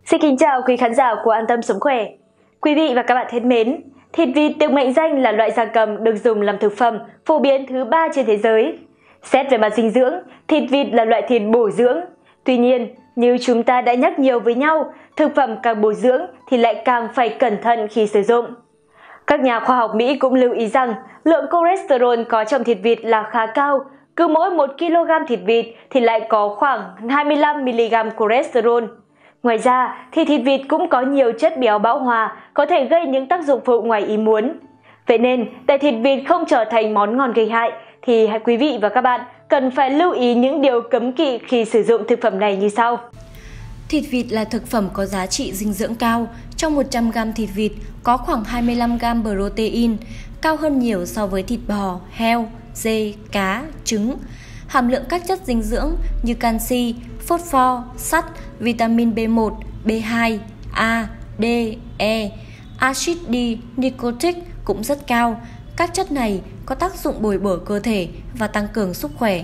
Xin kính chào quý khán giả của An Tâm Sống Khỏe. Quý vị và các bạn thân mến, thịt vịt được mệnh danh là loại gia cầm được dùng làm thực phẩm phổ biến thứ 3 trên thế giới. Xét về mặt dinh dưỡng, thịt vịt là loại thịt bổ dưỡng. Tuy nhiên, như chúng ta đã nhắc nhiều với nhau, thực phẩm càng bổ dưỡng thì lại càng phải cẩn thận khi sử dụng. Các nhà khoa học Mỹ cũng lưu ý rằng lượng cholesterol có trong thịt vịt là khá cao. Cứ mỗi 1 kg thịt vịt thì lại có khoảng 25 mg cholesterol. Ngoài ra thì thịt vịt cũng có nhiều chất béo bão hòa có thể gây những tác dụng phụ ngoài ý muốn. Vậy nên để thịt vịt không trở thành món ngon gây hại thì quý vị và các bạn cần phải lưu ý những điều cấm kỵ khi sử dụng thực phẩm này như sau. Thịt vịt là thực phẩm có giá trị dinh dưỡng cao. Trong 100 g thịt vịt có khoảng 25 g protein, cao hơn nhiều so với thịt bò, heo, dê, cá, trứng. Hàm lượng các chất dinh dưỡng như canxi, phosphor, sắt, vitamin B1, B2, A, D, E, axit nicotic cũng rất cao. Các chất này có tác dụng bồi bổ cơ thể và tăng cường sức khỏe.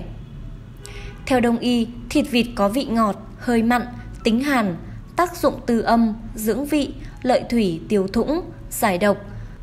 Theo Đông y, thịt vịt có vị ngọt, hơi mặn, tính hàn, tác dụng tư âm, dưỡng vị, lợi thủy, tiêu thủng, giải độc.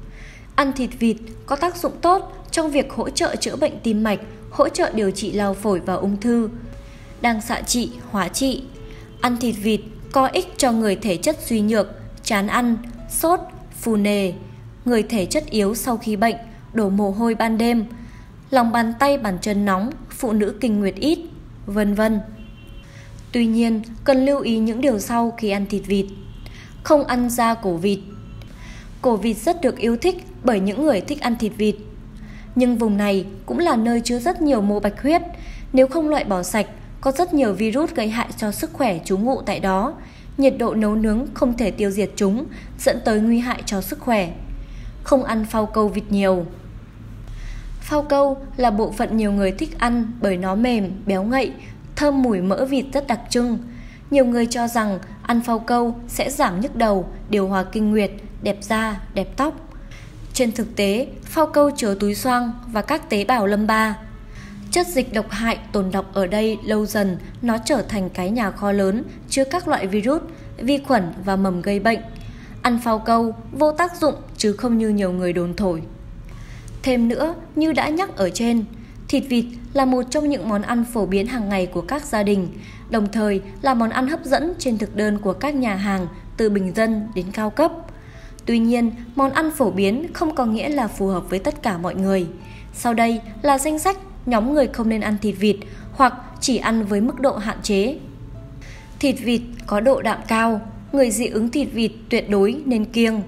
Ăn thịt vịt có tác dụng tốt trong việc hỗ trợ chữa bệnh tim mạch, hỗ trợ điều trị lao phổi và ung thư, đang xạ trị, hóa trị. Ăn thịt vịt có ích cho người thể chất suy nhược, chán ăn, sốt, phù nề, người thể chất yếu sau khi bệnh, đổ mồ hôi ban đêm, lòng bàn tay bàn chân nóng, phụ nữ kinh nguyệt ít, vân vân. Tuy nhiên, cần lưu ý những điều sau khi ăn thịt vịt. Không ăn da cổ vịt. Cổ vịt rất được yêu thích bởi những người thích ăn thịt vịt. Nhưng vùng này cũng là nơi chứa rất nhiều mô bạch huyết. Nếu không loại bỏ sạch, có rất nhiều virus gây hại cho sức khỏe trú ngụ tại đó. Nhiệt độ nấu nướng không thể tiêu diệt chúng, dẫn tới nguy hại cho sức khỏe. Không ăn phao câu vịt nhiều. Phao câu là bộ phận nhiều người thích ăn bởi nó mềm, béo ngậy, thơm mùi mỡ vịt rất đặc trưng. Nhiều người cho rằng ăn phao câu sẽ giảm nhức đầu, điều hòa kinh nguyệt, đẹp da, đẹp tóc. Trên thực tế, phao câu chứa túi xoang và các tế bào lâm ba. Chất dịch độc hại tồn đọng ở đây lâu dần nó trở thành cái nhà kho lớn chứa các loại virus, vi khuẩn và mầm gây bệnh. Ăn phao câu vô tác dụng chứ không như nhiều người đồn thổi. Thêm nữa, như đã nhắc ở trên, thịt vịt là một trong những món ăn phổ biến hàng ngày của các gia đình, đồng thời là món ăn hấp dẫn trên thực đơn của các nhà hàng từ bình dân đến cao cấp. Tuy nhiên, món ăn phổ biến không có nghĩa là phù hợp với tất cả mọi người. Sau đây là danh sách nhóm người không nên ăn thịt vịt hoặc chỉ ăn với mức độ hạn chế. Thịt vịt có độ đạm cao, người dị ứng thịt vịt tuyệt đối nên kiêng.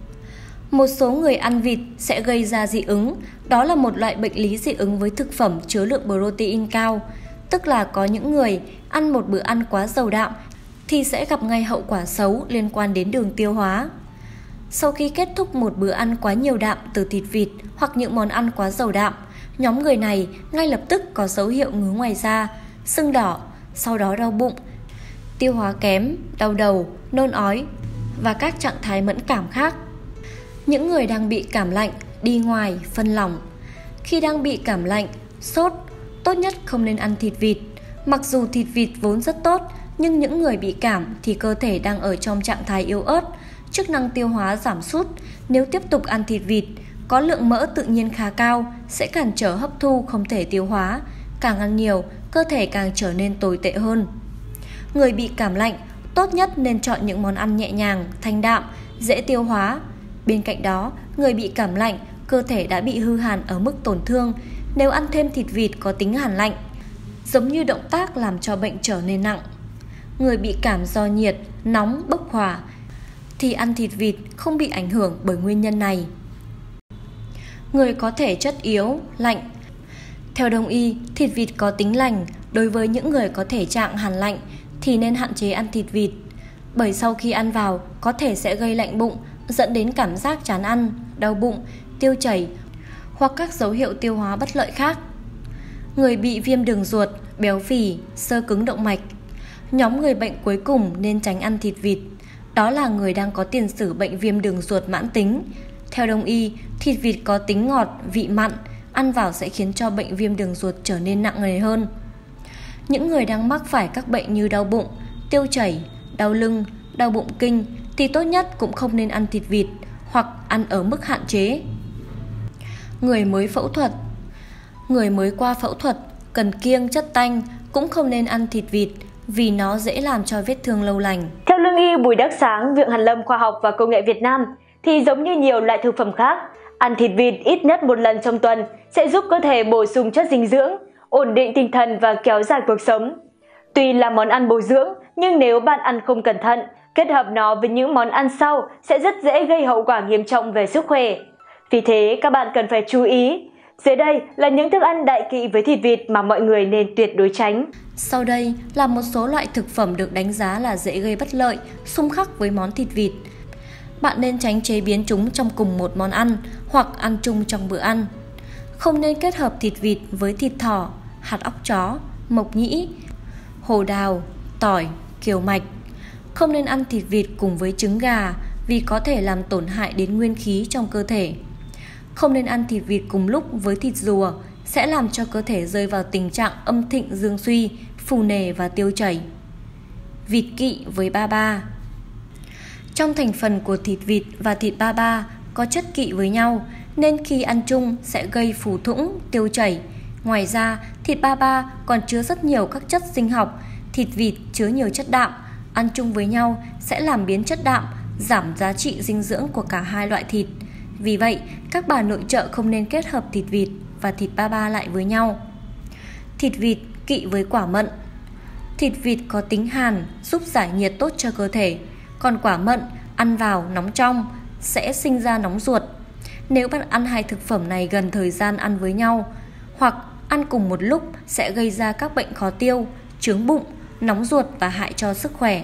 Một số người ăn vịt sẽ gây ra dị ứng, đó là một loại bệnh lý dị ứng với thực phẩm chứa lượng protein cao, tức là có những người ăn một bữa ăn quá giàu đạm thì sẽ gặp ngay hậu quả xấu liên quan đến đường tiêu hóa. Sau khi kết thúc một bữa ăn quá nhiều đạm từ thịt vịt hoặc những món ăn quá giàu đạm, nhóm người này ngay lập tức có dấu hiệu ngứa ngoài da, sưng đỏ, sau đó đau bụng, tiêu hóa kém, đau đầu, nôn ói và các trạng thái mẫn cảm khác. Những người đang bị cảm lạnh, đi ngoài, phân lỏng. Khi đang bị cảm lạnh, sốt, tốt nhất không nên ăn thịt vịt. Mặc dù thịt vịt vốn rất tốt, nhưng những người bị cảm thì cơ thể đang ở trong trạng thái yếu ớt, chức năng tiêu hóa giảm sút. Nếu tiếp tục ăn thịt vịt, có lượng mỡ tự nhiên khá cao, sẽ cản trở hấp thu không thể tiêu hóa. Càng ăn nhiều, cơ thể càng trở nên tồi tệ hơn. Người bị cảm lạnh, tốt nhất nên chọn những món ăn nhẹ nhàng, thanh đạm, dễ tiêu hóa. Bên cạnh đó, người bị cảm lạnh, cơ thể đã bị hư hàn ở mức tổn thương. Nếu ăn thêm thịt vịt có tính hàn lạnh, giống như động tác làm cho bệnh trở nên nặng. Người bị cảm do nhiệt, nóng, bốc hỏa thì ăn thịt vịt không bị ảnh hưởng bởi nguyên nhân này. Người có thể chất yếu, lạnh. Theo Đông y, thịt vịt có tính lành. Đối với những người có thể trạng hàn lạnh thì nên hạn chế ăn thịt vịt, bởi sau khi ăn vào có thể sẽ gây lạnh bụng, dẫn đến cảm giác chán ăn, đau bụng, tiêu chảy hoặc các dấu hiệu tiêu hóa bất lợi khác. Người bị viêm đường ruột, béo phì, xơ cứng động mạch. Nhóm người bệnh cuối cùng nên tránh ăn thịt vịt, đó là người đang có tiền sử bệnh viêm đường ruột mãn tính. Theo Đông y, thịt vịt có tính ngọt, vị mặn, ăn vào sẽ khiến cho bệnh viêm đường ruột trở nên nặng nề hơn. Những người đang mắc phải các bệnh như đau bụng, tiêu chảy, đau lưng, đau bụng kinh thì tốt nhất cũng không nên ăn thịt vịt hoặc ăn ở mức hạn chế. Người mới phẫu thuật. Người mới qua phẫu thuật cần kiêng chất tanh, cũng không nên ăn thịt vịt vì nó dễ làm cho vết thương lâu lành. Theo lương y Bùi Đắc Sáng, Viện Hàn lâm Khoa học và Công nghệ Việt Nam, thì giống như nhiều loại thực phẩm khác, ăn thịt vịt ít nhất một lần trong tuần sẽ giúp cơ thể bổ sung chất dinh dưỡng, ổn định tinh thần và kéo dài cuộc sống. Tuy là món ăn bổ dưỡng, nhưng nếu bạn ăn không cẩn thận, kết hợp nó với những món ăn sau sẽ rất dễ gây hậu quả nghiêm trọng về sức khỏe. Vì thế, các bạn cần phải chú ý. Dưới đây là những thức ăn đại kỵ với thịt vịt mà mọi người nên tuyệt đối tránh. Sau đây là một số loại thực phẩm được đánh giá là dễ gây bất lợi, xung khắc với món thịt vịt. Bạn nên tránh chế biến chúng trong cùng một món ăn hoặc ăn chung trong bữa ăn. Không nên kết hợp thịt vịt với thịt thỏ, hạt óc chó, mộc nhĩ, hồ đào, tỏi, kiều mạch. Không nên ăn thịt vịt cùng với trứng gà vì có thể làm tổn hại đến nguyên khí trong cơ thể. Không nên ăn thịt vịt cùng lúc với thịt rùa, sẽ làm cho cơ thể rơi vào tình trạng âm thịnh dương suy, phù nề và tiêu chảy. Vịt kỵ với ba ba. Trong thành phần của thịt vịt và thịt ba ba có chất kỵ với nhau, nên khi ăn chung sẽ gây phù thủng, tiêu chảy. Ngoài ra, thịt ba ba còn chứa rất nhiều các chất sinh học. Thịt vịt chứa nhiều chất đạm, ăn chung với nhau sẽ làm biến chất đạm, giảm giá trị dinh dưỡng của cả hai loại thịt. Vì vậy, các bà nội trợ không nên kết hợp thịt vịt và thịt ba ba lại với nhau. Thịt vịt kỵ với quả mận. Thịt vịt có tính hàn, giúp giải nhiệt tốt cho cơ thể. Còn quả mận ăn vào nóng trong sẽ sinh ra nóng ruột. Nếu bạn ăn hai thực phẩm này gần thời gian ăn với nhau hoặc ăn cùng một lúc sẽ gây ra các bệnh khó tiêu, chướng bụng, nóng ruột và hại cho sức khỏe.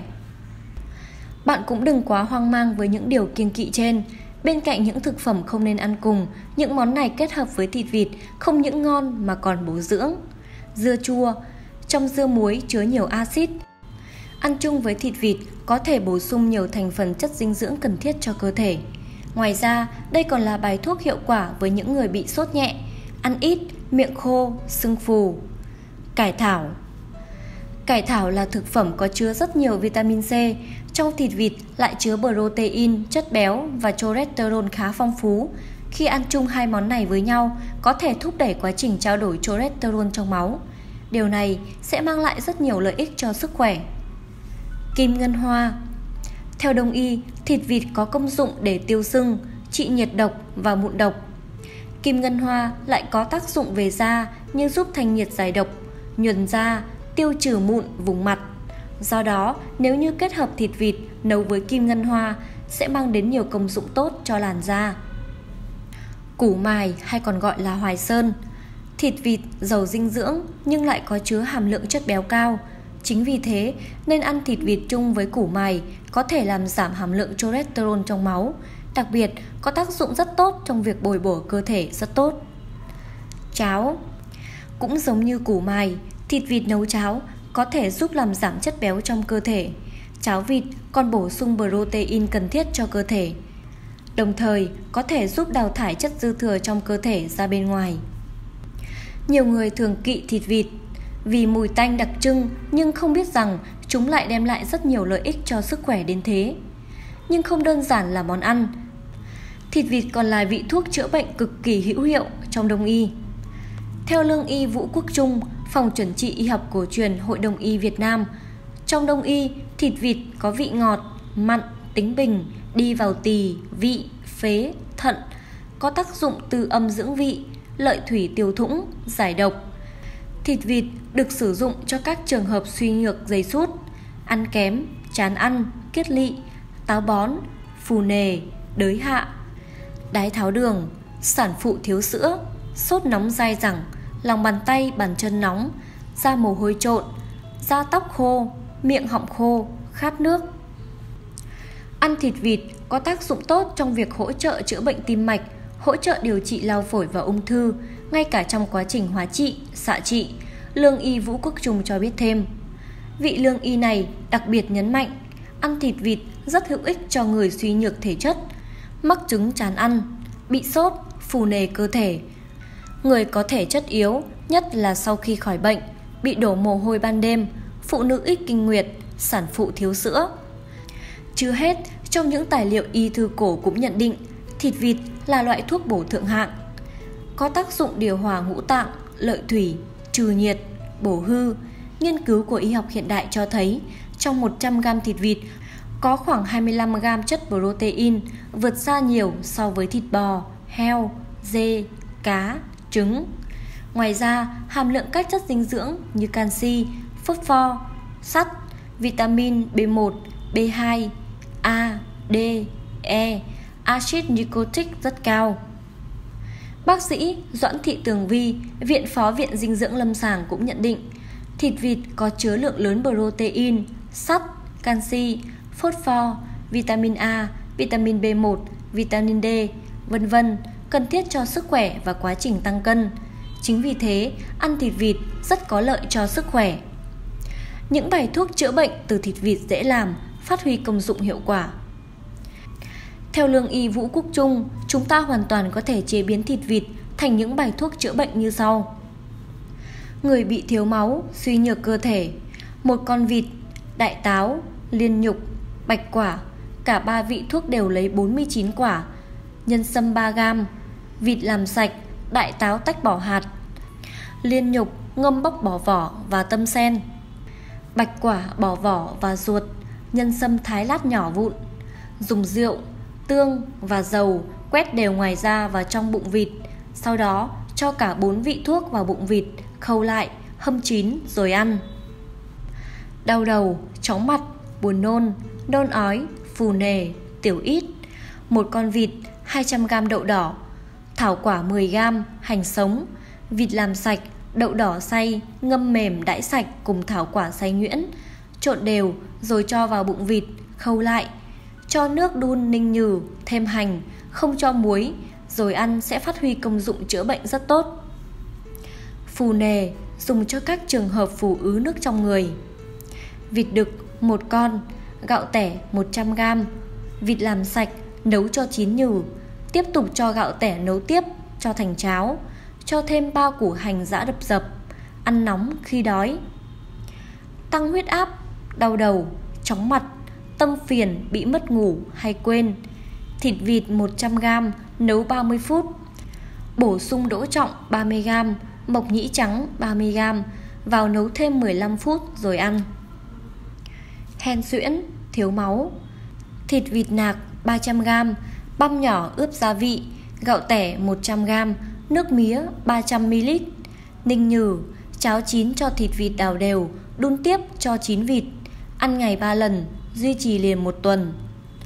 Bạn cũng đừng quá hoang mang với những điều kiêng kỵ trên. Bên cạnh những thực phẩm không nên ăn cùng, những món này kết hợp với thịt vịt không những ngon mà còn bổ dưỡng. Dưa chua. Trong dưa muối chứa nhiều axit. Ăn chung với thịt vịt có thể bổ sung nhiều thành phần chất dinh dưỡng cần thiết cho cơ thể. Ngoài ra, đây còn là bài thuốc hiệu quả với những người bị sốt nhẹ, ăn ít, miệng khô, sưng phù. Cải thảo. Cải thảo là thực phẩm có chứa rất nhiều vitamin C. Trong thịt vịt lại chứa protein, chất béo và cholesterol khá phong phú. Khi ăn chung hai món này với nhau, có thể thúc đẩy quá trình trao đổi cholesterol trong máu. Điều này sẽ mang lại rất nhiều lợi ích cho sức khỏe. Kim ngân hoa. Theo Đông y, thịt vịt có công dụng để tiêu sưng, trị nhiệt độc và mụn độc. Kim ngân hoa lại có tác dụng về da như giúp thanh nhiệt giải độc, nhuần da, tiêu trừ mụn vùng mặt. Do đó, nếu như kết hợp thịt vịt nấu với kim ngân hoa sẽ mang đến nhiều công dụng tốt cho làn da. Củ mài hay còn gọi là hoài sơn. Thịt vịt giàu dinh dưỡng nhưng lại có chứa hàm lượng chất béo cao. Chính vì thế nên ăn thịt vịt chung với củ mài có thể làm giảm hàm lượng cholesterol trong máu. Đặc biệt có tác dụng rất tốt trong việc bồi bổ cơ thể rất tốt. Cháo. Cũng giống như củ mài, thịt vịt nấu cháo có thể giúp làm giảm chất béo trong cơ thể. Cháo vịt còn bổ sung protein cần thiết cho cơ thể. Đồng thời có thể giúp đào thải chất dư thừa trong cơ thể ra bên ngoài. Nhiều người thường kỵ thịt vịt vì mùi tanh đặc trưng nhưng không biết rằng chúng lại đem lại rất nhiều lợi ích cho sức khỏe đến thế. Nhưng không đơn giản là món ăn. Thịt vịt còn là vị thuốc chữa bệnh cực kỳ hữu hiệu trong Đông y. Theo lương y Vũ Quốc Trung, Phòng Chuẩn trị Y học Cổ truyền Hội đồng y Việt Nam, trong Đông y, thịt vịt có vị ngọt, mặn, tính bình, đi vào tỳ, vị, phế, thận, có tác dụng từ âm dưỡng vị, lợi thủy tiêu thủng, giải độc. Thịt vịt được sử dụng cho các trường hợp suy nhược dây sút, ăn kém, chán ăn, kiết lỵ, táo bón, phù nề, đới hạ, đái tháo đường, sản phụ thiếu sữa, sốt nóng dai dẳng, lòng bàn tay bàn chân nóng, da mồ hôi trộn, da tóc khô, miệng họng khô, khát nước. Ăn thịt vịt có tác dụng tốt trong việc hỗ trợ chữa bệnh tim mạch, hỗ trợ điều trị lao phổi và ung thư, ngay cả trong quá trình hóa trị, xạ trị. Lương y Vũ Quốc Trung cho biết thêm. Vị lương y này đặc biệt nhấn mạnh, ăn thịt vịt rất hữu ích cho người suy nhược thể chất, mắc chứng chán ăn, bị sốt, phù nề cơ thể, người có thể chất yếu, nhất là sau khi khỏi bệnh, bị đổ mồ hôi ban đêm, phụ nữ ít kinh nguyệt, sản phụ thiếu sữa. Chưa hết, trong những tài liệu y thư cổ cũng nhận định thịt vịt là loại thuốc bổ thượng hạng, có tác dụng điều hòa ngũ tạng, lợi thủy, trừ nhiệt, bổ hư. Nghiên cứu của y học hiện đại cho thấy trong 100 g thịt vịt có khoảng 25 g chất protein, vượt xa nhiều so với thịt bò, heo, dê, cá, trứng. Ngoài ra, hàm lượng các chất dinh dưỡng như canxi, phosphor, sắt, vitamin B1, B2, A, D, E, axit nicotic rất cao. Bác sĩ Doãn Thị Tường Vi, Viện Phó Viện Dinh dưỡng Lâm sàng cũng nhận định thịt vịt có chứa lượng lớn protein, sắt, canxi, phosphor, vitamin A, vitamin B1, vitamin D, v.v. cần thiết cho sức khỏe và quá trình tăng cân. Chính vì thế, ăn thịt vịt rất có lợi cho sức khỏe. Những bài thuốc chữa bệnh từ thịt vịt dễ làm, phát huy công dụng hiệu quả. Theo lương y Vũ Quốc Trung, chúng ta hoàn toàn có thể chế biến thịt vịt thành những bài thuốc chữa bệnh như sau. Người bị thiếu máu, suy nhược cơ thể, 1 con vịt, đại táo, liên nhục, bạch quả, cả 3 vị thuốc đều lấy 49 quả, nhân sâm 3 g, vịt làm sạch, đại táo tách bỏ hạt, liên nhục ngâm bóc bỏ vỏ và tâm sen, bạch quả bỏ vỏ và ruột, nhân sâm thái lát nhỏ vụn, dùng rượu, tương và dầu quét đều ngoài da và trong bụng vịt, sau đó cho cả 4 vị thuốc vào bụng vịt, khâu lại, hâm chín rồi ăn. Đau đầu, chóng mặt, buồn nôn, nôn ói, phù nề, tiểu ít, 1 con vịt, 200 g đậu đỏ, thảo quả 10 g, hành sống, vịt làm sạch, đậu đỏ xay, ngâm mềm đãi sạch cùng thảo quả xay nhuyễn, trộn đều rồi cho vào bụng vịt, khâu lại, cho nước đun ninh nhừ, thêm hành, không cho muối, rồi ăn sẽ phát huy công dụng chữa bệnh rất tốt. Phù nề dùng cho các trường hợp phù ứ nước trong người. Vịt đực 1 con, gạo tẻ 100 g, vịt làm sạch, nấu cho chín nhừ, tiếp tục cho gạo tẻ nấu tiếp, cho thành cháo, cho thêm 3 củ hành giã đập dập, ăn nóng khi đói. Tăng huyết áp, đau đầu, chóng mặt, tâm phiền, bị mất ngủ hay quên. Thịt vịt 100 g, nấu 30 phút. Bổ sung đỗ trọng 30 g, mộc nhĩ trắng 30 g, vào nấu thêm 15 phút rồi ăn. Hen suyễn, thiếu máu. Thịt vịt nạc 300 g, băm nhỏ ướp gia vị, gạo tẻ 100 g, nước mía 300 ml. Ninh nhừ, cháo chín cho thịt vịt đảo đều, đun tiếp cho chín vịt. Ăn ngày 3 lần, duy trì liền 1 tuần.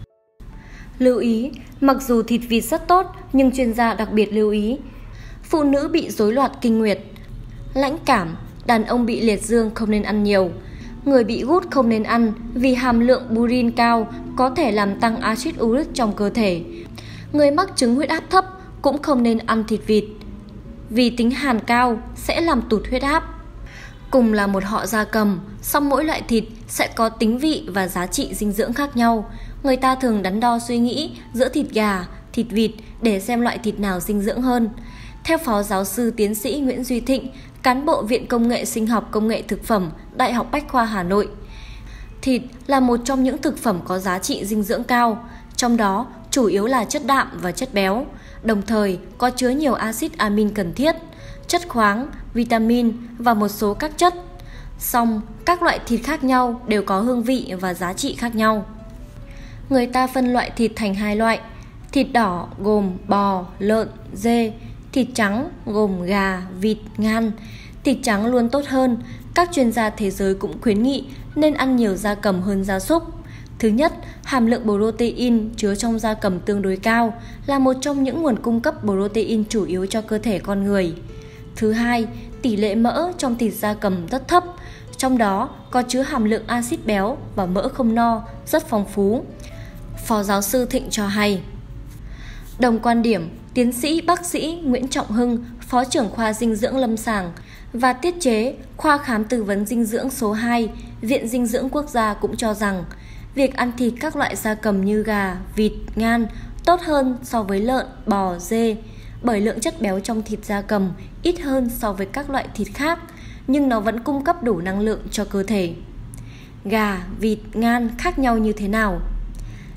Lưu ý, mặc dù thịt vịt rất tốt, nhưng chuyên gia đặc biệt lưu ý phụ nữ bị rối loạn kinh nguyệt, lãnh cảm, đàn ông bị liệt dương không nên ăn nhiều. Người bị gút không nên ăn vì hàm lượng purin cao có thể làm tăng axit uric trong cơ thể. Người mắc chứng huyết áp thấp cũng không nên ăn thịt vịt vì tính hàn cao sẽ làm tụt huyết áp. Cùng là một họ gia cầm, song mỗi loại thịt sẽ có tính vị và giá trị dinh dưỡng khác nhau. Người ta thường đắn đo suy nghĩ giữa thịt gà, thịt vịt để xem loại thịt nào dinh dưỡng hơn. Theo Phó Giáo sư Tiến sĩ Nguyễn Duy Thịnh, cán bộ Viện Công nghệ Sinh học Công nghệ Thực phẩm, Đại học Bách khoa Hà Nội, thịt là một trong những thực phẩm có giá trị dinh dưỡng cao, trong đó chủ yếu là chất đạm và chất béo, đồng thời có chứa nhiều axit amin cần thiết, chất khoáng, vitamin và một số các chất. Song, các loại thịt khác nhau đều có hương vị và giá trị khác nhau. Người ta phân loại thịt thành 2 loại: thịt đỏ gồm bò, lợn, dê, thịt trắng gồm gà, vịt, ngan. Thịt trắng luôn tốt hơn, các chuyên gia thế giới cũng khuyến nghị nên ăn nhiều gia cầm hơn gia súc. Thứ nhất, hàm lượng protein chứa trong gia cầm tương đối cao, là một trong những nguồn cung cấp protein chủ yếu cho cơ thể con người. Thứ hai, tỷ lệ mỡ trong thịt gia cầm rất thấp, trong đó có chứa hàm lượng axit béo và mỡ không no rất phong phú. Phó Giáo sư Thịnh cho hay. Đồng quan điểm, Tiến sĩ bác sĩ Nguyễn Trọng Hưng, Phó trưởng khoa dinh dưỡng lâm sàng và tiết chế, khoa khám tư vấn dinh dưỡng số 2, Viện Dinh dưỡng Quốc gia cũng cho rằng việc ăn thịt các loại gia cầm như gà, vịt, ngan tốt hơn so với lợn, bò, dê, bởi lượng chất béo trong thịt gia cầm ít hơn so với các loại thịt khác, nhưng nó vẫn cung cấp đủ năng lượng cho cơ thể. Gà, vịt, ngan khác nhau như thế nào?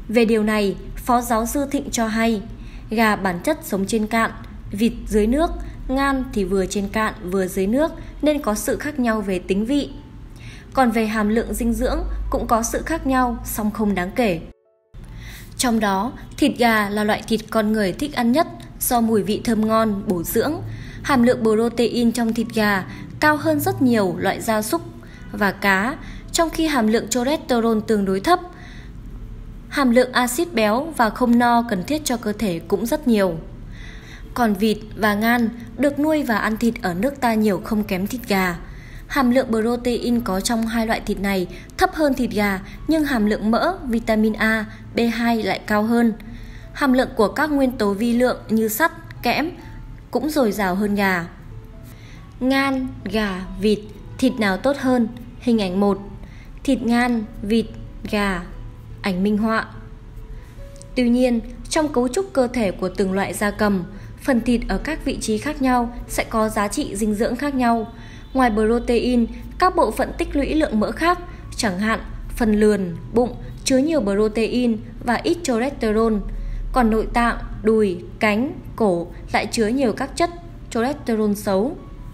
Về điều này, Phó giáo sư Thịnh cho hay, gà bản chất sống trên cạn, vịt dưới nước, ngan thì vừa trên cạn vừa dưới nước nên có sự khác nhau về tính vị. Còn về hàm lượng dinh dưỡng cũng có sự khác nhau, song không đáng kể. Trong đó, thịt gà là loại thịt con người thích ăn nhất do mùi vị thơm ngon, bổ dưỡng. Hàm lượng protein trong thịt gà cao hơn rất nhiều loại gia súc và cá, trong khi hàm lượng cholesterol tương đối thấp. Hàm lượng axit béo và không no cần thiết cho cơ thể cũng rất nhiều. Còn vịt và ngan được nuôi và ăn thịt ở nước ta nhiều không kém thịt gà. Hàm lượng protein có trong hai loại thịt này thấp hơn thịt gà, nhưng hàm lượng mỡ, vitamin A, B2 lại cao hơn. Hàm lượng của các nguyên tố vi lượng như sắt, kẽm cũng dồi dào hơn gà. Ngan, gà, vịt, thịt nào tốt hơn? Hình ảnh 1. Thịt ngan, vịt, gà. Ảnh minh họa. Tuy nhiên, trong cấu trúc cơ thể của từng loại gia cầm, phần thịt ở các vị trí khác nhau sẽ có giá trị dinh dưỡng khác nhau. Ngoài protein, các bộ phận tích lũy lượng mỡ khác, chẳng hạn phần lườn, bụng chứa nhiều protein và ít cholesterol. Còn nội tạng, đùi, cánh, cổ lại chứa nhiều các chất cholesterol xấu.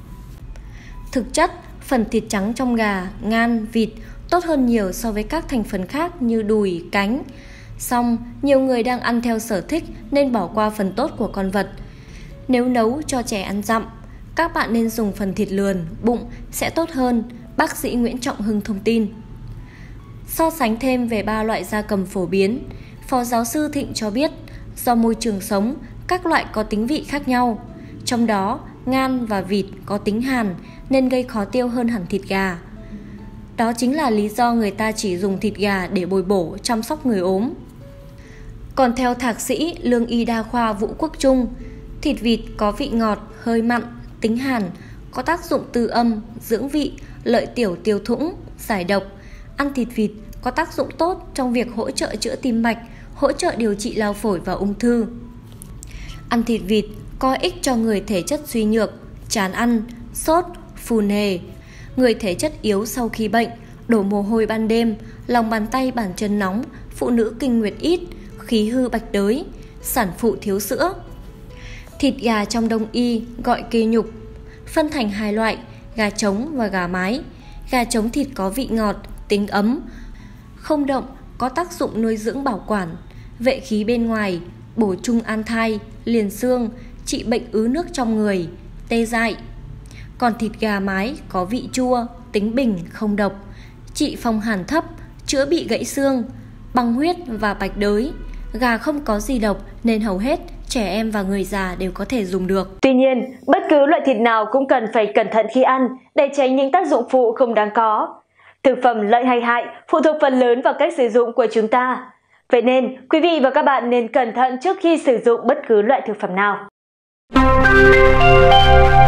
Thực chất, phần thịt trắng trong gà, ngan, vịt tốt hơn nhiều so với các thành phần khác như đùi, cánh. Song, nhiều người đang ăn theo sở thích nên bỏ qua phần tốt của con vật. Nếu nấu cho trẻ ăn dặm, các bạn nên dùng phần thịt lườn, bụng sẽ tốt hơn, bác sĩ Nguyễn Trọng Hưng thông tin. So sánh thêm về 3 loại gia cầm phổ biến, Phó giáo sư Thịnh cho biết, do môi trường sống, các loại có tính vị khác nhau. Trong đó, ngan và vịt có tính hàn nên gây khó tiêu hơn hẳn thịt gà. Đó chính là lý do người ta chỉ dùng thịt gà để bồi bổ, chăm sóc người ốm. Còn theo Thạc sĩ Lương y đa khoa Vũ Quốc Trung, thịt vịt có vị ngọt, hơi mặn, tính hàn, có tác dụng tư âm, dưỡng vị, lợi tiểu tiêu thũng, giải độc. Ăn thịt vịt có tác dụng tốt trong việc hỗ trợ chữa tim mạch, hỗ trợ điều trị lao phổi và ung thư. Ăn thịt vịt có ích cho người thể chất suy nhược, chán ăn, sốt, phù nề, người thể chất yếu sau khi bệnh, đổ mồ hôi ban đêm, lòng bàn tay bàn chân nóng, phụ nữ kinh nguyệt ít, khí hư bạch đới, sản phụ thiếu sữa. Thịt gà trong đông y gọi kê nhục, phân thành 2 loại, gà trống và gà mái. Gà trống thịt có vị ngọt, tính ấm, không đậm, có tác dụng nuôi dưỡng bảo quản, vệ khí bên ngoài, bổ trung an thai, liền xương, trị bệnh ứ nước trong người, tê dại. Còn thịt gà mái có vị chua, tính bình, không độc, trị phong hàn thấp, chữa bị gãy xương, băng huyết và bạch đới. Gà không có gì độc nên hầu hết trẻ em và người già đều có thể dùng được. Tuy nhiên, bất cứ loại thịt nào cũng cần phải cẩn thận khi ăn để tránh những tác dụng phụ không đáng có. Thực phẩm lợi hay hại phụ thuộc phần lớn vào cách sử dụng của chúng ta. Vậy nên, quý vị và các bạn nên cẩn thận trước khi sử dụng bất cứ loại thực phẩm nào.